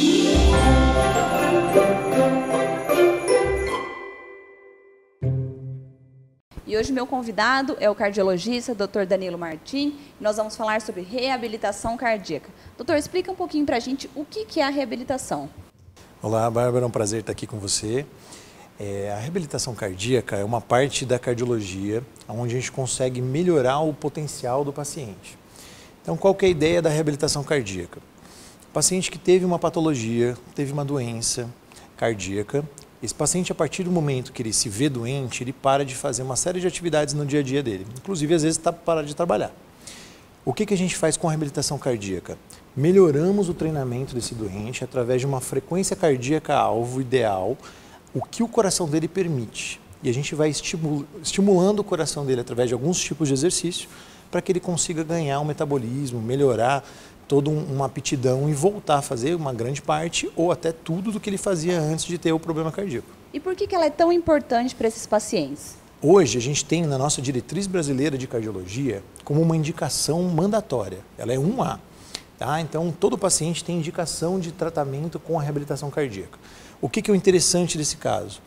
E hoje meu convidado é o cardiologista Dr. Danilo Martim. Nós vamos falar sobre reabilitação cardíaca. Doutor, explica um pouquinho para a gente o que é a reabilitação. Olá, Bárbara, é um prazer estar aqui com você. A reabilitação cardíaca é uma parte da cardiologia onde a gente consegue melhorar o potencial do paciente. Então, qual que é a ideia da reabilitação cardíaca? O paciente que teve uma patologia, teve uma doença cardíaca, esse paciente, a partir do momento que ele se vê doente, ele para de fazer uma série de atividades no dia a dia dele, inclusive às vezes para de trabalhar. O que a gente faz com a reabilitação cardíaca? Melhoramos o treinamento desse doente através de uma frequência cardíaca alvo ideal, o que o coração dele permite. E a gente vai estimulando o coração dele através de alguns tipos de exercício para que ele consiga ganhar um metabolismo, melhorar toda uma aptidão e voltar a fazer uma grande parte ou até tudo do que ele fazia antes de ter o problema cardíaco. E por que ela é tão importante para esses pacientes? Hoje a gente tem na nossa diretriz brasileira de cardiologia como uma indicação mandatória, ela é 1A. Tá? Então todo paciente tem indicação de tratamento com a reabilitação cardíaca. O que é o interessante desse caso?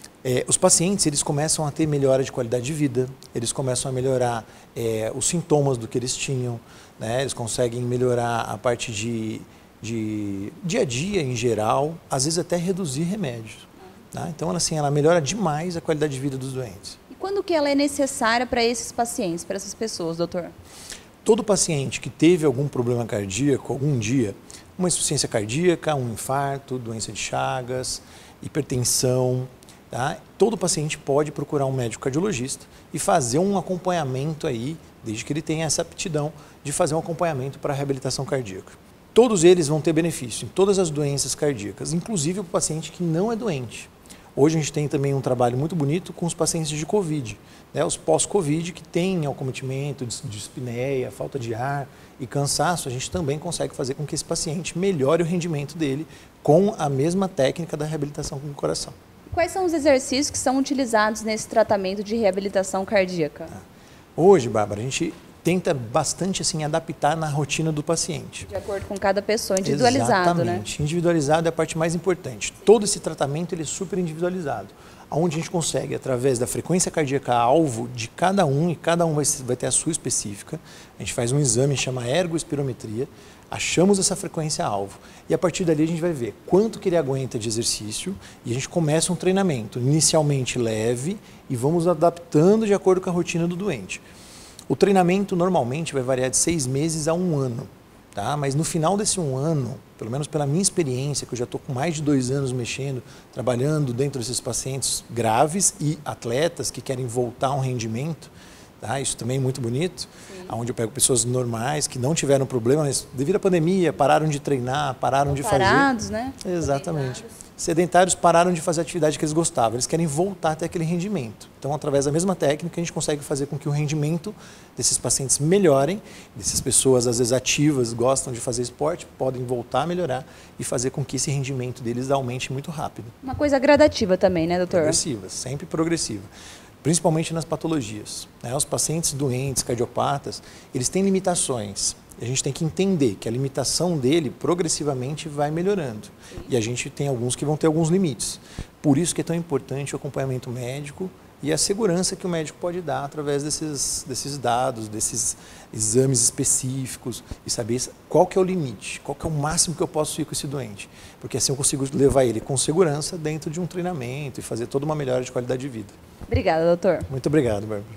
Os pacientes eles começam a ter melhora de qualidade de vida, eles começam a melhorar os sintomas do que eles tinham, né? Eles conseguem melhorar a parte de dia a dia em geral, às vezes até reduzir remédios. Tá? Então assim, ela melhora demais a qualidade de vida dos doentes. E quando que ela é necessária para esses pacientes, para essas pessoas, doutor? Todo paciente que teve algum problema cardíaco algum dia, uma insuficiência cardíaca, um infarto, doença de Chagas, hipertensão, tá? Todo paciente pode procurar um médico cardiologista e fazer um acompanhamento aí, desde que ele tenha essa aptidão de fazer um acompanhamento para a reabilitação cardíaca. Todos eles vão ter benefício em todas as doenças cardíacas, inclusive o paciente que não é doente. Hoje a gente tem também um trabalho muito bonito com os pacientes de Covid, né? Os pós-Covid que têm acometimento, dispneia, falta de ar e cansaço, a gente também consegue fazer com que esse paciente melhore o rendimento dele com a mesma técnica da reabilitação com o coração. Quais são os exercícios que são utilizados nesse tratamento de reabilitação cardíaca? Hoje, Bárbara, a gente tenta bastante assim, adaptar na rotina do paciente. De acordo com cada pessoa, individualizado, Exatamente. Né? Individualizado é a parte mais importante. Todo esse tratamento ele é super individualizado, onde a gente consegue, através da frequência cardíaca alvo de cada um, e cada um vai ter a sua específica, a gente faz um exame que chama ergoespirometria, achamos essa frequência alvo e a partir dali a gente vai ver quanto que ele aguenta de exercício e a gente começa um treinamento inicialmente leve e vamos adaptando de acordo com a rotina do doente. O treinamento normalmente vai variar de 6 meses a 1 ano, tá? Mas no final desse 1 ano, pelo menos pela minha experiência, que eu já estou com mais de 2 anos mexendo, trabalhando dentro desses pacientes graves e atletas que querem voltar a um rendimento, tá? Isso também é muito bonito, onde eu pego pessoas normais que não tiveram problema, mas devido à pandemia pararam de treinar, pararam de fazer... Parados, né? Exatamente. Sedentários pararam de fazer a atividade que eles gostavam, eles querem voltar até aquele rendimento. Então, através da mesma técnica, a gente consegue fazer com que o rendimento desses pacientes melhorem, dessas pessoas, às vezes ativas, gostam de fazer esporte, podem voltar a melhorar e fazer com que esse rendimento deles aumente muito rápido. Uma coisa gradativa também, né, doutor? Progressiva, sempre progressiva. Principalmente nas patologias, né? Os pacientes doentes, cardiopatas, eles têm limitações. A gente tem que entender que a limitação dele progressivamente vai melhorando. E a gente tem alguns que vão ter alguns limites. Por isso que é tão importante o acompanhamento médico e a segurança que o médico pode dar através desses dados, desses exames específicos e saber qual que é o limite, qual que é o máximo que eu posso ir com esse doente. Porque assim eu consigo levar ele com segurança dentro de um treinamento e fazer toda uma melhora de qualidade de vida. Obrigada, doutor. Muito obrigado, Bárbara.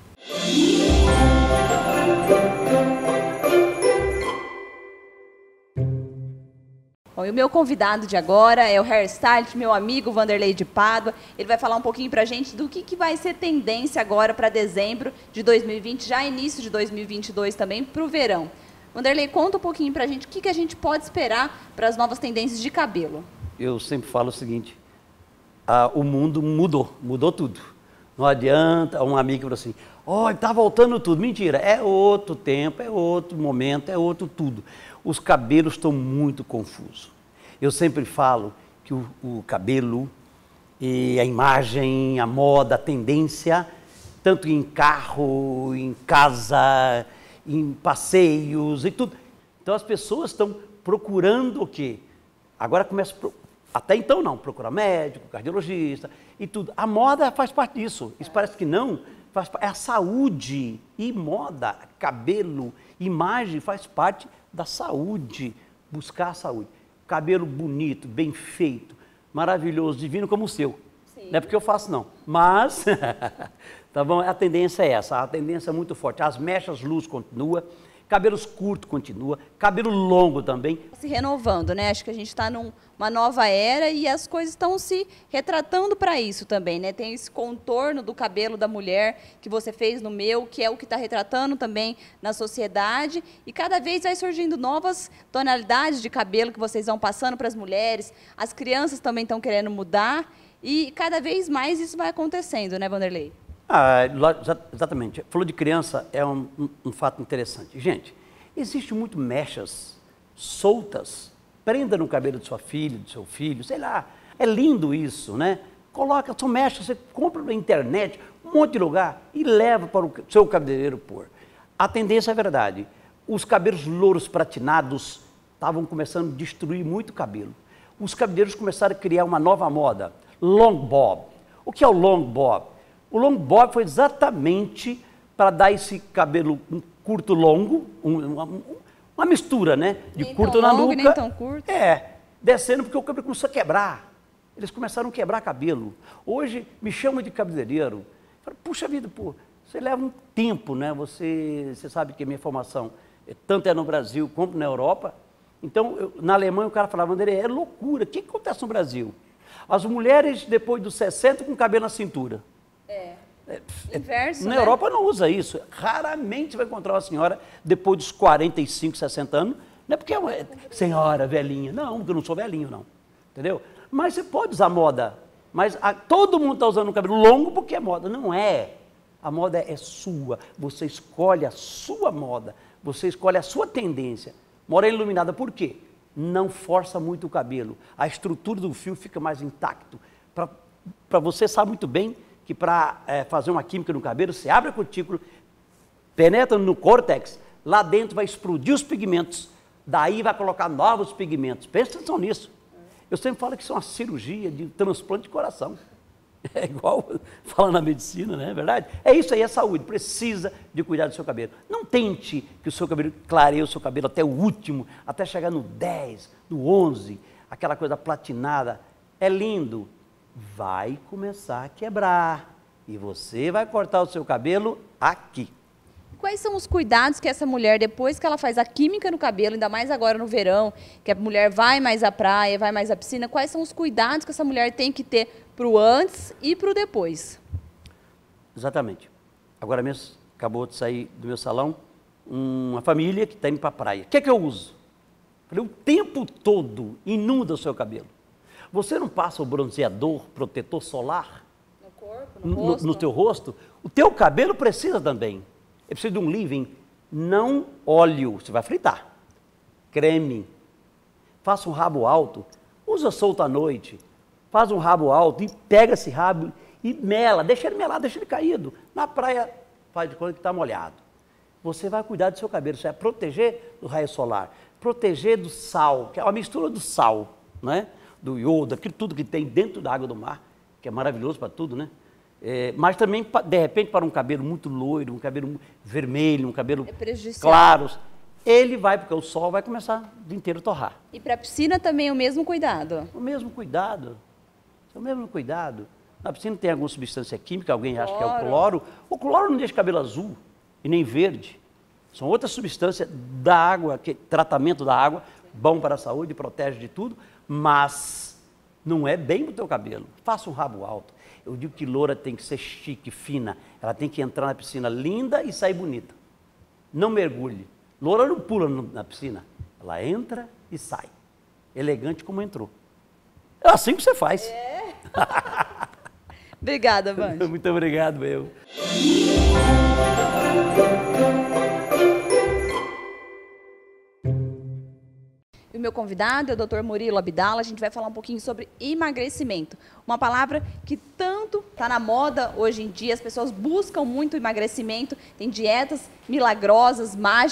Bom, e o meu convidado de agora é o hairstylist, meu amigo Vanderlei de Pádua. Ele vai falar um pouquinho pra gente do que vai ser tendência agora para dezembro de 2020, já início de 2022 também, para o verão. Vanderlei, conta um pouquinho pra gente o que a gente pode esperar para as novas tendências de cabelo. Eu sempre falo o seguinte, o mundo mudou tudo. Não adianta, um amigo falou assim, olha, está voltando tudo. Mentira, é outro tempo, é outro momento, é outro tudo. Os cabelos estão muito confusos. Eu sempre falo que o cabelo e a imagem, a moda, a tendência, tanto em carro, em casa, em passeios e tudo. Então as pessoas estão procurando o quê? Agora começa, até então não, procurar médico, cardiologista e tudo. A moda faz parte disso. Isso parece que não, é a saúde. E moda, cabelo, imagem faz parte da saúde. Buscar a saúde. Cabelo bonito, bem feito, maravilhoso, divino como o seu. Sim. Não é porque eu faço não, mas tá bom? A tendência é essa, a tendência é muito forte. As mechas, luz continua, cabelos curtos continua, cabelo longo também. Se renovando, né? Acho que a gente está numa nova era e as coisas estão se retratando para isso também, né? Tem esse contorno do cabelo da mulher que você fez no meu, que é o que está retratando também na sociedade, e cada vez vai surgindo novas tonalidades de cabelo que vocês vão passando para as mulheres, as crianças também estão querendo mudar e cada vez mais isso vai acontecendo, né, Vanderlei? Exatamente. Falou de criança, é um fato interessante. Gente, existe muito mechas soltas, prenda no cabelo de sua filha, do seu filho, sei lá. É lindo isso, né? Coloca, são mechas, você compra na internet, um monte de lugar e leva para o seu cabeleireiro pôr. A tendência é verdade. Os cabelos louros platinados estavam começando a destruir muito o cabelo. Os cabeleireiros começaram a criar uma nova moda, long bob. O que é o long bob? O long bob foi exatamente para dar esse cabelo curto longo, uma mistura, né? De nem curto tão na longo, nuca. nem tão curto. Descendo porque o cabelo começou a quebrar. Eles começaram a quebrar cabelo. Hoje me chamam de cabeleireiro. Falo, puxa vida, pô, você leva um tempo, né? Você sabe que a minha formação tanto é no Brasil como na Europa. Então, na Alemanha o cara falava, André, é loucura. O que acontece no Brasil? As mulheres depois dos 60 com cabelo na cintura. Inverso, na né? Europa não usa isso. Raramente vai encontrar uma senhora depois dos 45, 60 anos. Não é porque é uma senhora, velhinha. Não, porque eu não sou velhinho, não. Entendeu? Mas você pode usar moda. Mas todo mundo está usando um cabelo longo porque é moda. Não é. A moda é sua. Você escolhe a sua moda. Você escolhe a sua tendência. Morena iluminada por quê? Não força muito o cabelo. A estrutura do fio fica mais intacto. Para você sabe muito bem que para fazer uma química no cabelo, você abre a cutícula, penetra no córtex, lá dentro vai explodir os pigmentos, daí vai colocar novos pigmentos. Presta atenção nisso. Eu sempre falo que isso é uma cirurgia de transplante de coração. É igual fala na medicina, não é verdade? É isso aí, é saúde. Precisa de cuidar do seu cabelo. Não tente que o seu cabelo clareie o seu cabelo até o último, até chegar no 10, no 11, aquela coisa platinada. É lindo. Vai começar a quebrar e você vai cortar o seu cabelo aqui. Quais são os cuidados que essa mulher, depois que ela faz a química no cabelo, ainda mais agora no verão, que a mulher vai mais à praia, vai mais à piscina, quais são os cuidados que essa mulher tem que ter para o antes e para o depois? Exatamente. Agora mesmo, acabou de sair do meu salão, uma família que está indo para a praia. O que é que eu uso? Falei, o tempo todo inunda o seu cabelo. Você não passa o bronzeador, protetor solar no corpo, no rosto? No teu rosto? O teu cabelo precisa também. Ele precisa de um leave-in, não óleo, você vai fritar. Creme. Faça um rabo alto, usa solto à noite. Faz um rabo alto e pega esse rabo e mela, deixa ele melado, deixa ele caído. Na praia, faz de conta que está molhado. Você vai cuidar do seu cabelo, você vai proteger do raio solar, proteger do sal, que é uma mistura do sal, né? Do iodo, aquilo tudo que tem dentro da água do mar, que é maravilhoso para tudo, né? Mas também, de repente, para um cabelo muito loiro, um cabelo vermelho, um cabelo claro, ele vai, porque o sol vai começar o dia inteiro a torrar. E para a piscina também o mesmo cuidado? O mesmo cuidado. O mesmo cuidado. Na piscina tem alguma substância química, alguém acha que é o cloro. O cloro não deixa cabelo azul e nem verde. São outras substâncias da água, tratamento da água, bom para a saúde, protege de tudo, mas não é bem para o teu cabelo. Faça um rabo alto. Eu digo que loura tem que ser chique, fina. Ela tem que entrar na piscina linda e sair bonita. Não mergulhe. Loura não pula na piscina. Ela entra e sai. Elegante como entrou. É assim que você faz. Obrigada, Vande. Muito obrigado, meu. O meu convidado é o Dr. Murilo Abdala. A gente vai falar um pouquinho sobre emagrecimento. Uma palavra que tanto está na moda hoje em dia. As pessoas buscam muito emagrecimento. Tem dietas milagrosas, mágicas,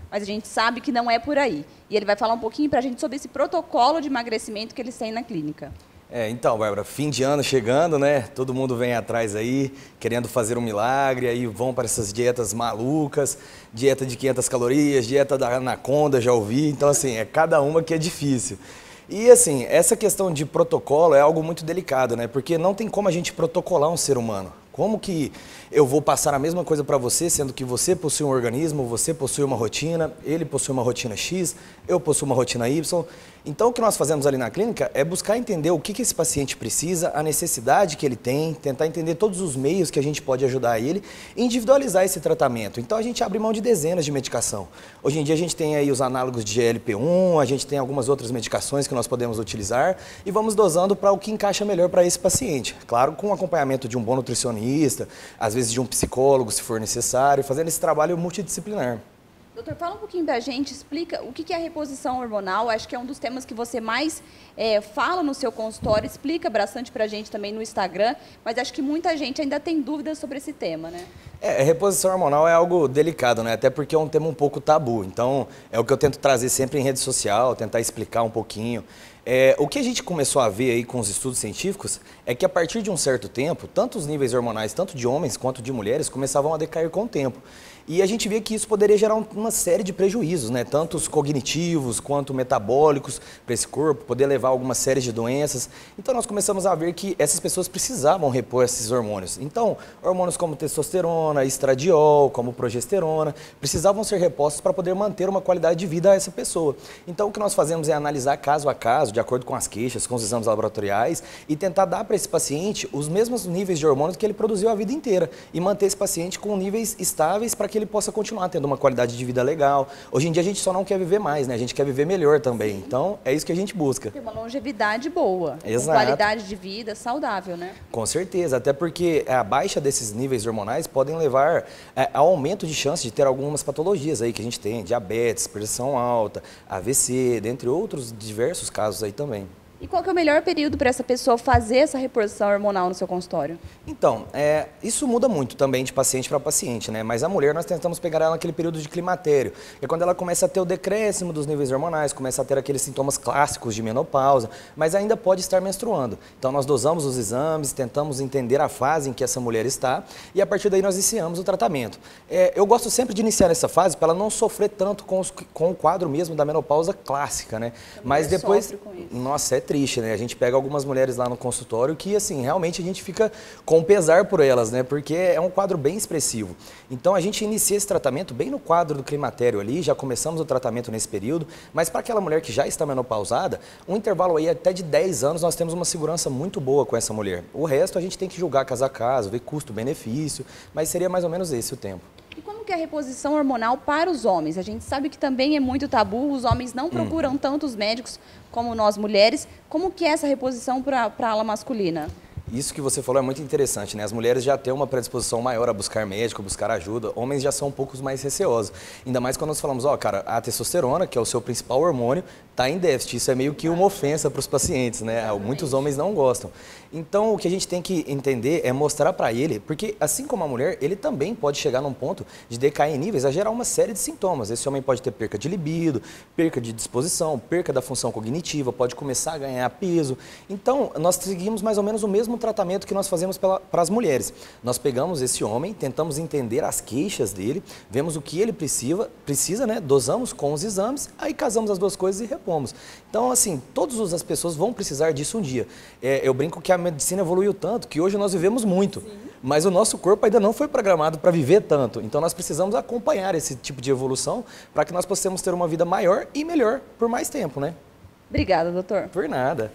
mas a gente sabe que não é por aí. E ele vai falar um pouquinho para a gente sobre esse protocolo de emagrecimento que eles têm na clínica. Então, Bárbara, fim de ano chegando, né? Todo mundo vem atrás aí, querendo fazer um milagre, aí vão para essas dietas malucas, dieta de 500 calorias, dieta da Anaconda, já ouvi. Então, assim, é cada uma que é difícil. E, assim, essa questão de protocolo é algo muito delicado, né? Porque não tem como a gente protocolar um ser humano. Como que eu vou passar a mesma coisa para você, sendo que você possui um organismo, você possui uma rotina, ele possui uma rotina X, eu possuo uma rotina Y. Então, o que nós fazemos ali na clínica é buscar entender o que esse paciente precisa, a necessidade que ele tem, tentar entender todos os meios que a gente pode ajudar ele e individualizar esse tratamento. Então, a gente abre mão de dezenas de medicação. Hoje em dia, a gente tem aí os análogos de GLP-1, a gente tem algumas outras medicações que nós podemos utilizar e vamos dosando para o que encaixa melhor para esse paciente. Claro, com o acompanhamento de um bom nutricionista, às vezes de um psicólogo, se for necessário, fazendo esse trabalho multidisciplinar. Doutor, fala um pouquinho pra gente, explica o que é a reposição hormonal, acho que é um dos temas que você mais fala no seu consultório, explica bastante pra gente também no Instagram, mas acho que muita gente ainda tem dúvidas sobre esse tema, né? Reposição hormonal é algo delicado, né? Até porque é um tema um pouco tabu, então é o que eu tento trazer sempre em rede social, tentar explicar um pouquinho. O que a gente começou a ver aí com os estudos científicos é que a partir de um certo tempo, tanto os níveis hormonais, tanto de homens quanto de mulheres, começavam a decair com o tempo. E a gente via que isso poderia gerar uma série de prejuízos, né? Tanto os cognitivos quanto metabólicos para esse corpo, poder levar a algumas séries de doenças. Então nós começamos a ver que essas pessoas precisavam repor esses hormônios. Então, hormônios como testosterona, estradiol, como progesterona, precisavam ser repostos para poder manter uma qualidade de vida a essa pessoa. Então o que nós fazemos é analisar caso a caso, de acordo com as queixas, com os exames laboratoriais, e tentar dar para esse paciente os mesmos níveis de hormônios que ele produziu a vida inteira e manter esse paciente com níveis estáveis para que ele possa continuar tendo uma qualidade de vida legal. Hoje em dia a gente só não quer viver mais, né? A gente quer viver melhor também. Então é isso que a gente busca. Ter uma longevidade boa, Exato. Com qualidade de vida saudável, né? Com certeza, até porque a baixa desses níveis hormonais podem levar ao aumento de chance de ter algumas patologias aí que a gente tem, diabetes, pressão alta, AVC, dentre outros diversos casos aí também. E qual que é o melhor período para essa pessoa fazer essa reposição hormonal no seu consultório? Então, isso muda muito também de paciente para paciente, né? Mas a mulher nós tentamos pegar ela naquele período de climatério, que é quando ela começa a ter o decréscimo dos níveis hormonais, começa a ter aqueles sintomas clássicos de menopausa, mas ainda pode estar menstruando. Então nós dosamos os exames, tentamos entender a fase em que essa mulher está e a partir daí nós iniciamos o tratamento. Eu gosto sempre de iniciar essa fase para ela não sofrer tanto com o quadro mesmo da menopausa clássica, né? Mas depois, nossa, é triste, né? A gente pega algumas mulheres lá no consultório que, assim, realmente a gente fica com pesar por elas, né? Porque é um quadro bem expressivo. Então, a gente inicia esse tratamento bem no quadro do climatério ali, já começamos o tratamento nesse período, mas para aquela mulher que já está menopausada, um intervalo aí até de 10 anos, nós temos uma segurança muito boa com essa mulher. O resto a gente tem que julgar caso a caso, ver custo-benefício, mas seria mais ou menos esse o tempo. E como que é a reposição hormonal para os homens? A gente sabe que também é muito tabu, os homens não procuram tanto os médicos como nós mulheres. Como que é essa reposição para a ala masculina? Isso que você falou é muito interessante, né? As mulheres já têm uma predisposição maior a buscar médico, buscar ajuda. Homens já são um pouco mais receosos. Ainda mais quando nós falamos, cara, a testosterona, que é o seu principal hormônio, está em déficit. Isso é meio que uma ofensa para os pacientes, né? Muitos homens não gostam. Então, o que a gente tem que entender é mostrar para ele, porque assim como a mulher, ele também pode chegar num ponto de decair em níveis a gerar uma série de sintomas. Esse homem pode ter perca de libido, perca de disposição, perca da função cognitiva, pode começar a ganhar peso. Então, nós seguimos mais ou menos o mesmo tratamento que nós fazemos para as mulheres. Nós pegamos esse homem, tentamos entender as queixas dele, vemos o que ele precisa, né? Dosamos com os exames, aí casamos as duas coisas e repomos. Então, assim, todas as pessoas vão precisar disso um dia. Eu brinco que a medicina evoluiu tanto que hoje nós vivemos muito, mas o nosso corpo ainda não foi programado para viver tanto. Então, nós precisamos acompanhar esse tipo de evolução para que nós possamos ter uma vida maior e melhor por mais tempo, né? Obrigada, doutor. Por nada.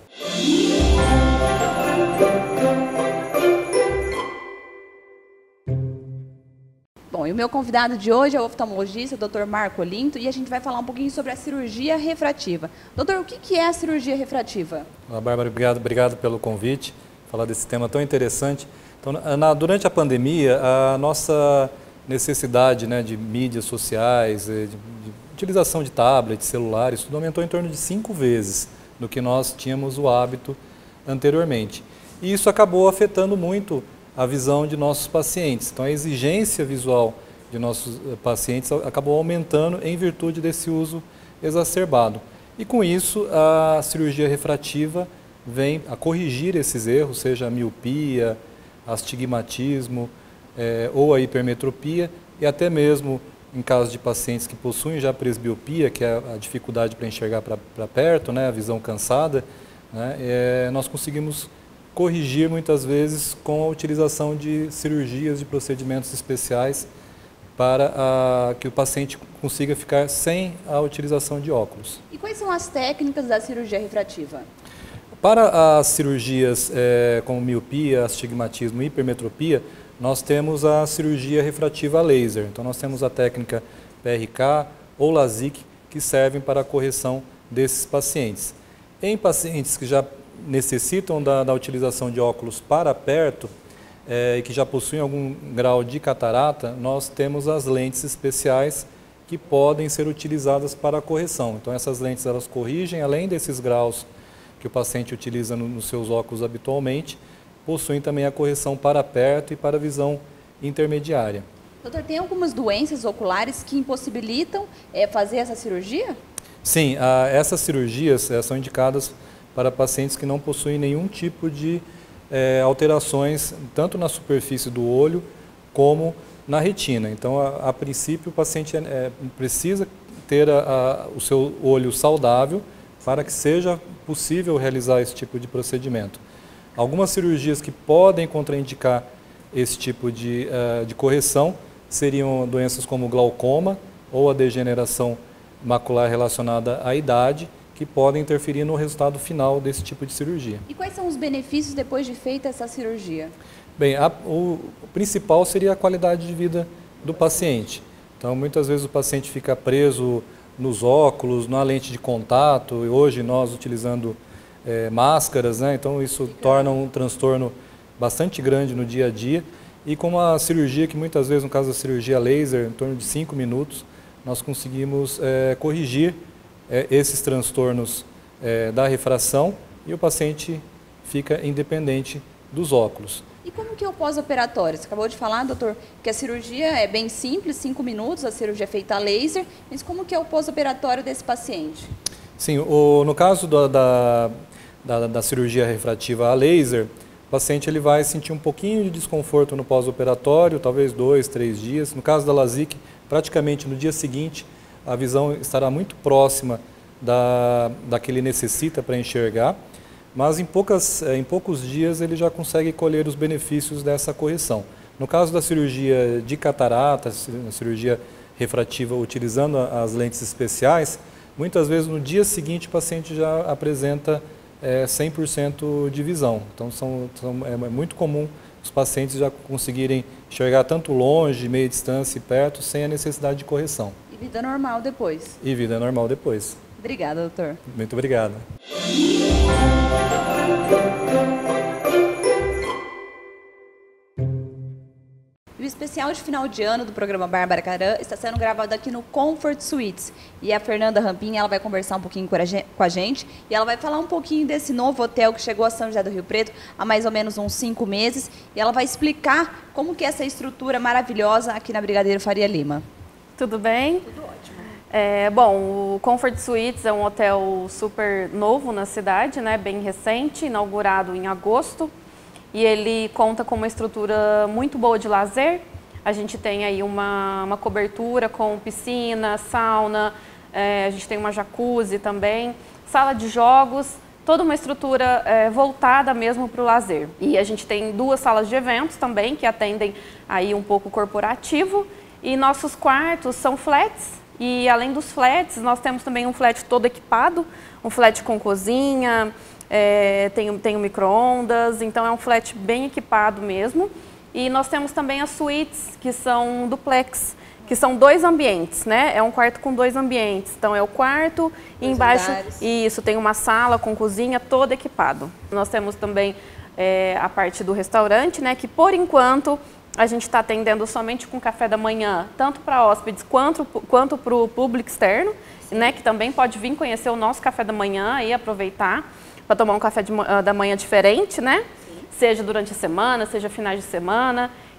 Bom, e o meu convidado de hoje é o oftalmologista, o Dr. Marco Olinto, e a gente vai falar um pouquinho sobre a cirurgia refrativa. Doutor, o que é a cirurgia refrativa? Olá, Bárbara, obrigado pelo convite, falar desse tema tão interessante. Então, durante a pandemia, a nossa necessidade, né, de mídias sociais, de utilização de tablets, celulares, tudo aumentou em torno de 5 vezes do que nós tínhamos o hábito anteriormente. E isso acabou afetando muito a visão de nossos pacientes. Então, a exigência visual de nossos pacientes acabou aumentando em virtude desse uso exacerbado. E com isso, a cirurgia refrativa vem a corrigir esses erros, seja a miopia, astigmatismo ou a hipermetropia, e até mesmo em caso de pacientes que possuem já presbiopia, que é a dificuldade para enxergar para perto, né, a visão cansada, né, nós conseguimos corrigir muitas vezes com a utilização de cirurgias, de procedimentos especiais para que o paciente consiga ficar sem a utilização de óculos. E quais são as técnicas da cirurgia refrativa? Para as cirurgias como miopia, astigmatismo e hipermetropia, nós temos a cirurgia refrativa a laser. Então nós temos a técnica PRK ou LASIK que servem para a correção desses pacientes. Em pacientes que já necessitam da utilização de óculos para perto e que já possuem algum grau de catarata, nós temos as lentes especiais que podem ser utilizadas para a correção. Então essas lentes elas corrigem, além desses graus que o paciente utiliza nos seus óculos habitualmente, possuem também a correção para perto e para a visão intermediária. Doutor, tem algumas doenças oculares que impossibilitam fazer essa cirurgia? Sim, essas cirurgias são indicadas para pacientes que não possuem nenhum tipo de alterações, tanto na superfície do olho como na retina. Então, a princípio, o paciente precisa ter o seu olho saudável para que seja possível realizar esse tipo de procedimento. Algumas cirurgias que podem contraindicar esse tipo de correção seriam doenças como glaucoma ou a degeneração macular relacionada à idade, que podem interferir no resultado final desse tipo de cirurgia. E quais são os benefícios depois de feita essa cirurgia? Bem, o principal seria a qualidade de vida do paciente. Então, muitas vezes o paciente fica preso nos óculos, na lente de contato, e hoje nós utilizando máscaras, né? Então isso torna um transtorno bastante grande no dia a dia. E com uma cirurgia que muitas vezes, no caso da cirurgia laser, em torno de 5 minutos, nós conseguimos corrigir esses transtornos da refração e o paciente fica independente dos óculos. E como que é o pós-operatório? Você acabou de falar, doutor, que a cirurgia é bem simples, 5 minutos, a cirurgia é feita a laser, mas como que é o pós-operatório desse paciente? Sim, no caso da cirurgia refrativa a laser, o paciente ele vai sentir um pouquinho de desconforto no pós-operatório, talvez 2, 3 dias. No caso da LASIK, praticamente no dia seguinte, a visão estará muito próxima da que ele necessita para enxergar, mas em poucos dias ele já consegue colher os benefícios dessa correção. No caso da cirurgia de catarata, a cirurgia refrativa utilizando as lentes especiais, muitas vezes no dia seguinte o paciente já apresenta 100% de visão. Então é muito comum os pacientes já conseguirem enxergar tanto longe, meia distância e perto, sem a necessidade de correção. E vida normal depois? E vida normal depois. Obrigada, doutor. Muito obrigado. O especial de final de ano do programa Bárbara Caram está sendo gravado aqui no Comfort Suites. E a Fernanda Rampin, ela vai conversar um pouquinho com a gente e ela vai falar um pouquinho desse novo hotel que chegou a São José do Rio Preto há mais ou menos uns 5 meses. E ela vai explicar como que é essa estrutura maravilhosa aqui na Brigadeiro Faria Lima. Tudo bem? Tudo ótimo. Bom, o Comfort Suites é um hotel super novo na cidade, né, bem recente, inaugurado em agosto. E ele conta com uma estrutura muito boa de lazer. A gente tem aí uma cobertura com piscina, sauna, a gente tem uma jacuzzi também, sala de jogos, toda uma estrutura voltada mesmo para o lazer. E a gente tem 2 salas de eventos também, que atendem aí um pouco corporativo. E nossos quartos são flats. E além dos flats, nós temos também um flat todo equipado, um flat com cozinha, tem um micro-ondas, então é um flat bem equipado mesmo. E nós temos também as suítes, que são duplex, que são 2 ambientes, né? É um quarto com 2 ambientes. Então é o quarto e embaixo, isso, tem uma sala com cozinha todo equipado. Nós temos também a parte do restaurante, né? Que por enquanto a gente está atendendo somente com café da manhã, tanto para hóspedes quanto para o público externo, né? Que também pode vir conhecer o nosso café da manhã e aproveitar para tomar um café da manhã diferente, né? Sim. Seja durante a semana, seja finais de semana.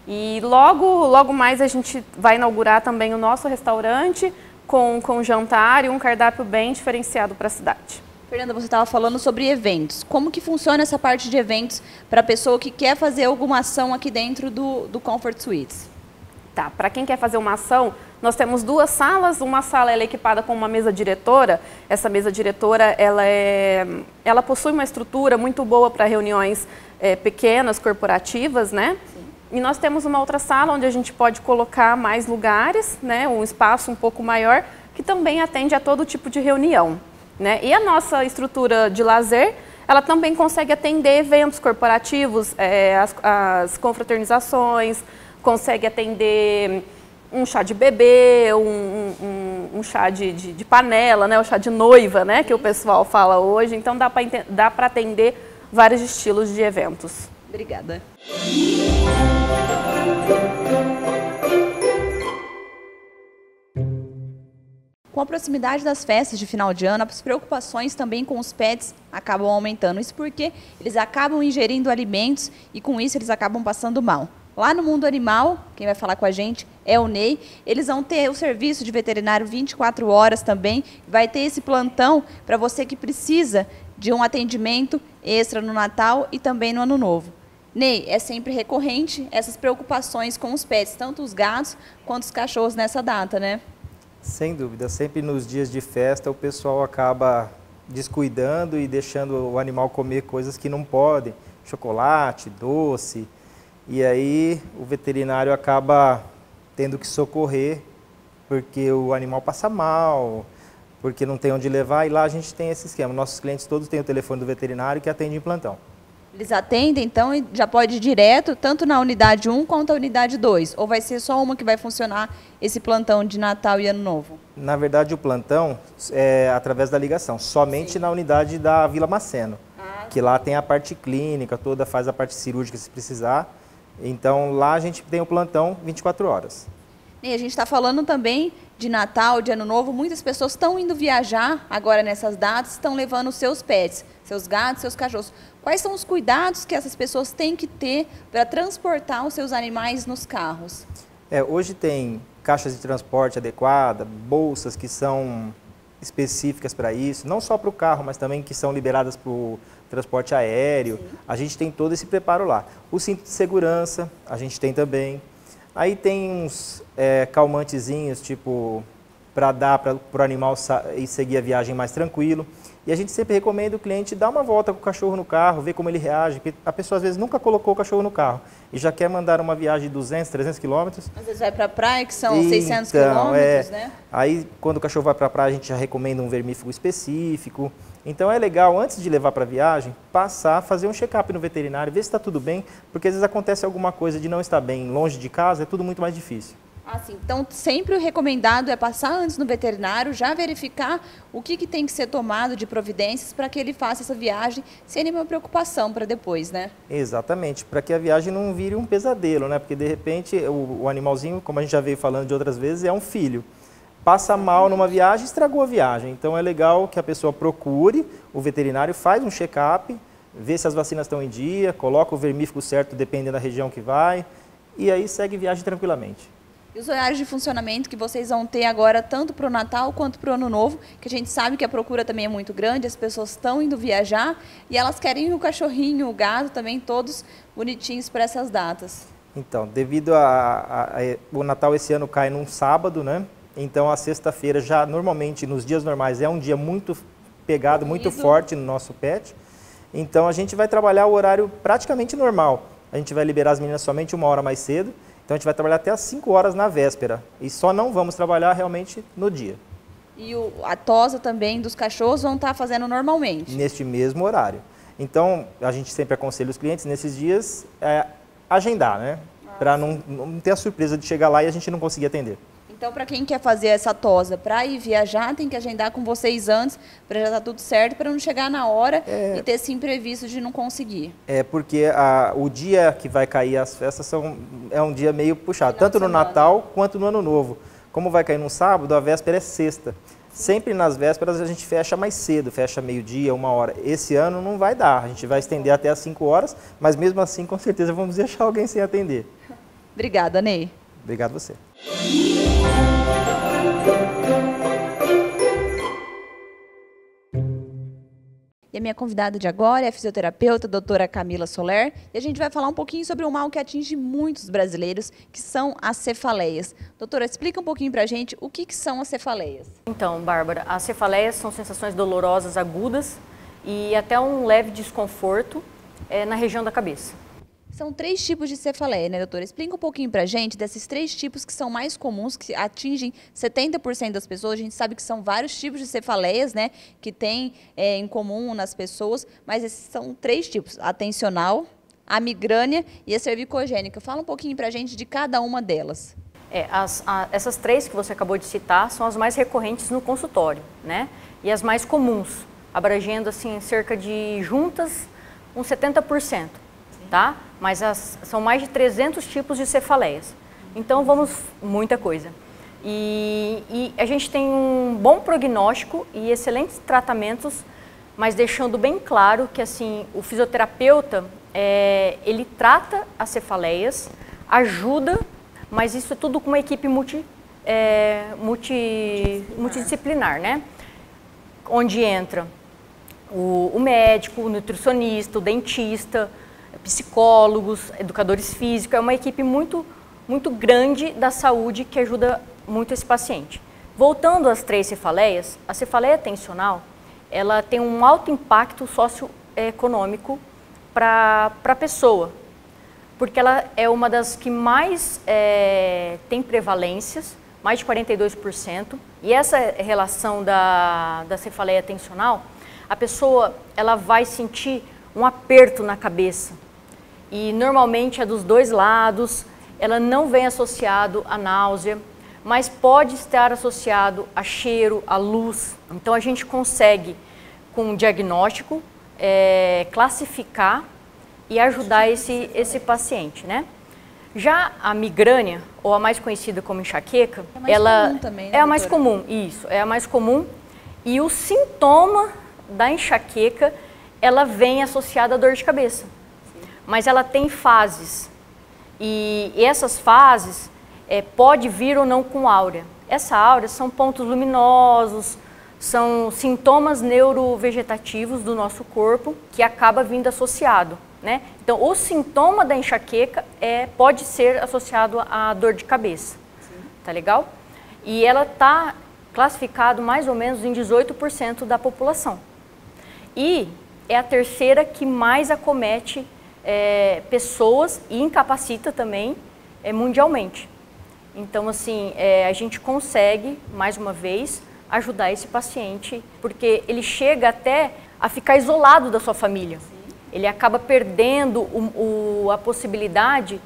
E logo mais a gente vai inaugurar também o nosso restaurante com jantar e um cardápio bem diferenciado para a cidade. Fernanda, você estava falando sobre eventos. Como que funciona essa parte de eventos para a pessoa que quer fazer alguma ação aqui dentro do Comfort Suites? Tá, para quem quer fazer uma ação, nós temos 2 salas. Uma sala ela é equipada com uma mesa diretora. Essa mesa diretora ela possui uma estrutura muito boa para reuniões pequenas, corporativas, né? Sim. E nós temos uma outra sala onde a gente pode colocar mais lugares, né? Um espaço um pouco maior, que também atende a todo tipo de reunião, né? E a nossa estrutura de lazer, ela também consegue atender eventos corporativos, as confraternizações, consegue atender um chá de bebê, um chá de panela, né? O chá de noiva, né? Que o pessoal fala hoje. Então dá para atender vários estilos de eventos. Obrigada. Com a proximidade das festas de final de ano, as preocupações também com os pets acabam aumentando. Isso porque eles acabam ingerindo alimentos e com isso eles acabam passando mal. Lá no mundo animal, quem vai falar com a gente é o Ney. Eles vão ter o serviço de veterinário 24 horas também. Vai ter esse plantão para você que precisa de um atendimento extra no Natal e também no Ano Novo. Ney, é sempre recorrente essas preocupações com os pets, tanto os gatos quanto os cachorros nessa data, né? Sem dúvida, sempre nos dias de festa o pessoal acaba descuidando e deixando o animal comer coisas que não podem, chocolate, doce, e aí o veterinário acaba tendo que socorrer porque o animal passa mal, porque não tem onde levar, e lá a gente tem esse esquema. Nossos clientes todos têm o telefone do veterinário que atende em plantão. Eles atendem, então, e já pode ir direto, tanto na unidade 1 quanto na unidade 2? Ou vai ser só uma que vai funcionar esse plantão de Natal e Ano Novo? Na verdade, o plantão é através da ligação, somente na unidade da Vila Maceno, que lá tem a parte clínica toda, faz a parte cirúrgica se precisar. Então, lá a gente tem o plantão 24 horas. E a gente está falando também de Natal, de Ano Novo. Muitas pessoas estão indo viajar agora nessas datas, estão levando os seus pets, seus gatos, seus cachorros. Quais são os cuidados que essas pessoas têm que ter para transportar os seus animais nos carros? Hoje tem caixas de transporte adequada, bolsas que são específicas para isso, não só para o carro, mas também que são liberadas para o transporte aéreo. Sim. A gente tem todo esse preparo lá. O cinto de segurança, a gente tem também. Aí tem uns calmantezinhos, tipo, para dar para o animal e seguir a viagem mais tranquilo. E a gente sempre recomenda o cliente dar uma volta com o cachorro no carro, ver como ele reage, porque a pessoa às vezes nunca colocou o cachorro no carro e já quer mandar uma viagem de 200, 300 quilômetros. Às vezes vai para a praia, que são 600 quilômetros, né? Aí, quando o cachorro vai para a praia, a gente já recomenda um vermífugo específico. Então, é legal, antes de levar para a viagem, passar, fazer um check-up no veterinário, ver se está tudo bem, porque às vezes acontece alguma coisa de não estar bem longe de casa, é tudo muito mais difícil. Assim, então, sempre o recomendado é passar antes no veterinário, já verificar o que tem que ser tomado de providências para que ele faça essa viagem sem nenhuma preocupação para depois, né? Exatamente, para que a viagem não vire um pesadelo, né? Porque, de repente, o animalzinho, como a gente já veio falando de outras vezes, é um filho. Passa mal numa viagem, estragou a viagem. Então, é legal que a pessoa procure o veterinário, faz um check-up, vê se as vacinas estão em dia, coloca o vermífugo certo, dependendo da região que vai, e aí segue viagem tranquilamente. E os horários de funcionamento que vocês vão ter agora, tanto para o Natal quanto para o Ano Novo, que a gente sabe que a procura também é muito grande, as pessoas estão indo viajar e elas querem o cachorrinho, o gato também, todos bonitinhos para essas datas. Então, devido o Natal esse ano cai num sábado, né? Então, a sexta-feira já, normalmente, nos dias normais, é um dia muito pegado, muito forte no nosso pet. Então, a gente vai trabalhar o horário praticamente normal. A gente vai liberar as meninas somente 1 hora mais cedo. Então, a gente vai trabalhar até às 5 horas na véspera. E só não vamos trabalhar realmente no dia. E a tosa também dos cachorros vão estar fazendo normalmente? Neste mesmo horário. Então, a gente sempre aconselha os clientes, nesses dias, agendar, né? Para não ter a surpresa de chegar lá e a gente não conseguir atender. Então, para quem quer fazer essa tosa para ir viajar, tem que agendar com vocês antes, para já estar tudo certo, para não chegar na hora e ter esse imprevisto de não conseguir. Porque o dia que vai cair as festas é um dia meio puxado, tanto no Natal quanto no Ano Novo. Como vai cair no sábado, a véspera é sexta. Sempre nas vésperas a gente fecha mais cedo, fecha meio-dia, 1 hora. Esse ano não vai dar, a gente vai estender até às 5 horas, mas mesmo assim, com certeza, vamos deixar alguém sem atender. Obrigada, Ney. Obrigado a você. E a minha convidada de agora é a fisioterapeuta, doutora Camila Soler, e a gente vai falar um pouquinho sobre um mal que atinge muitos brasileiros, que são as cefaleias. Doutora, explica um pouquinho pra gente o que são as cefaleias. Então, Bárbara, as cefaleias são sensações dolorosas agudas e até um leve desconforto na região da cabeça. São 3 tipos de cefaleia, né, doutora? Explica um pouquinho pra gente desses 3 tipos que são mais comuns, que atingem 70% das pessoas. A gente sabe que são vários tipos de cefaleias, né, que tem em comum nas pessoas, mas esses são 3 tipos: a tensional, a migrânia e a cervicogênica. Fala um pouquinho pra gente de cada uma delas. Essas 3 que você acabou de citar são as mais recorrentes no consultório, né? E as mais comuns, abrangendo assim cerca de juntas uns 70%, tá? Mas são mais de 300 tipos de cefaleias. Então muita coisa. E a gente tem um bom prognóstico e excelentes tratamentos, mas deixando bem claro que assim o fisioterapeuta ele trata as cefaleias, ajuda, mas isso é tudo com uma equipe multidisciplinar, né? Onde entra o médico, o nutricionista, o dentista, psicólogos, educadores físicos. É uma equipe muito grande da saúde que ajuda muito esse paciente. Voltando às 3 cefaleias, a cefaleia tensional, ela tem um alto impacto socioeconômico para a pessoa, porque ela é uma das que mais tem prevalências, mais de 42%, e essa relação da cefaleia tensional, a pessoa ela vai sentir um aperto na cabeça, e normalmente é dos 2 lados, ela não vem associado à náusea, mas pode estar associado a cheiro, a luz. Então a gente consegue, com um diagnóstico, classificar e ajudar esse paciente, né? Já a migrânia, ou a mais conhecida como enxaqueca, comum também, né, é a mais comum, isso, é a mais comum. E o sintoma da enxaqueca, ela vem associada à dor de cabeça. Mas ela tem fases. E essas fases pode vir ou não com áurea. Essa áurea são pontos luminosos, são sintomas neurovegetativos do nosso corpo que acaba vindo associado, né? Então, o sintoma da enxaqueca pode ser associado à dor de cabeça, tá legal? E ela está classificado mais ou menos em 18% da população. E é a terceira que mais acomete pessoas e incapacita também mundialmente. Então, assim, a gente consegue, mais uma vez, ajudar esse paciente, porque ele chega até a ficar isolado da sua família. Ele acaba perdendo a possibilidade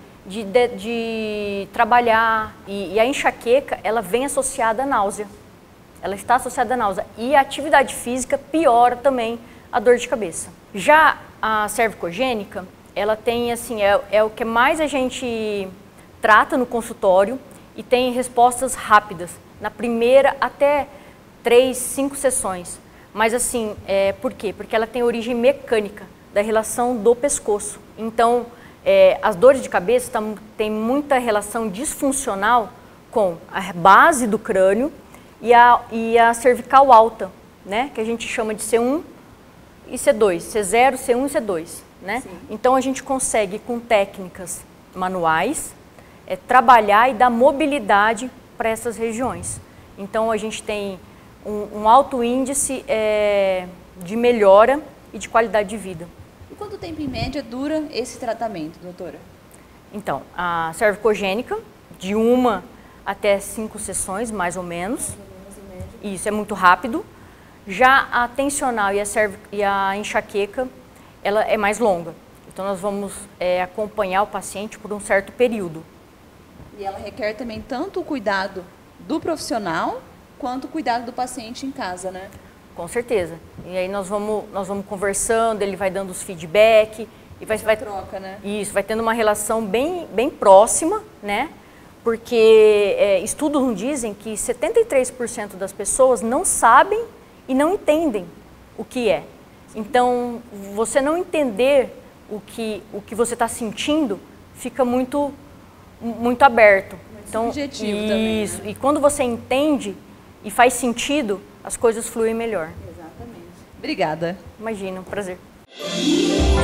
de trabalhar. E a enxaqueca, ela vem associada à náusea. Ela está associada à náusea. E a atividade física piora também a dor de cabeça. Já a cervicogênica, ela tem, assim, é o que mais a gente trata no consultório e tem respostas rápidas. Na primeira até 3, 5 sessões. Mas assim, por quê? Porque ela tem origem mecânica, da relação do pescoço. Então, as dores de cabeça têm muita relação disfuncional com a base do crânio e a cervical alta, né? Que a gente chama de C1 e C2, C0, C1 e C2, né? Então, a gente consegue, com técnicas manuais, trabalhar e dar mobilidade para essas regiões. Então, a gente tem um alto índice de melhora e de qualidade de vida. E quanto tempo, em média, dura esse tratamento, doutora? Então, a cervicogênica, de 1 até 5 sessões, mais ou menos. Isso é muito rápido. Já a tensional e a enxaqueca, ela é mais longa. Então, nós vamos acompanhar o paciente por um certo período. E ela requer também tanto o cuidado do profissional quanto o cuidado do paciente em casa, né? Com certeza. E aí nós vamos conversando, ele vai dando os feedback. E vai troca, né? Isso, vai tendo uma relação bem próxima, né? Porque estudos dizem que 73% das pessoas não sabem e não entendem o que é. Então, você não entender o que você está sentindo fica muito muito aberto. Então, subjetivo também. Isso. E quando você entende e faz sentido, as coisas fluem melhor. Exatamente. Obrigada. Imagina, um prazer.